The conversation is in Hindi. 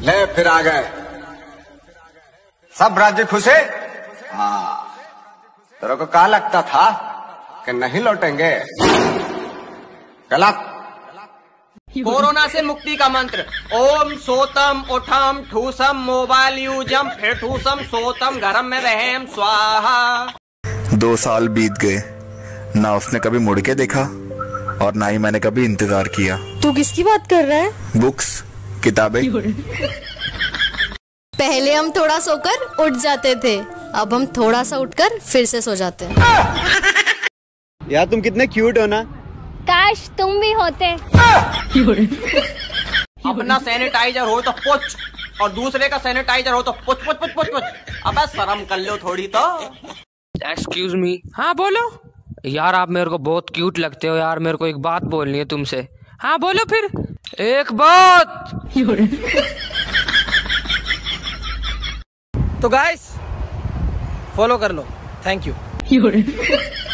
ले फिर आ गए सब राज्य खुशे। हाँ, तेरे को क्या लगता था कि नहीं लौटेंगे? गलत। कोरोना से मुक्ति का मंत्र ओम सोतम उठम ठूसम मोबाइल यूजम फिर ठूसम सोतम घरम में रहेम स्वाहा। 2 साल बीत गए, ना उसने कभी मुड़ के देखा और ना ही मैंने कभी इंतजार किया। तू किसकी बात कर रहा है? बुक्स, किताबें। पहले हम थोड़ा सोकर उठ जाते थे, अब हम थोड़ा सा उठकर फिर से सो जाते हैं। यार तुम कितने क्यूट हो ना। काश तुम भी होते। अपना सैनिटाइजर हो तो पुछ और दूसरे का सैनिटाइजर हो तो पुछ पुछ पुछ पुछ पुछ। अबे शर्म कर लो थोड़ी तो। Excuse me. हाँ बोलो। यार आप मेरे को बहुत क्यूट लगते हो यार, मेरे को एक बात बोलनी है तुमसे। हाँ बोलो फिर। एक बात। तो गाइस फॉलो कर लो। Thank you.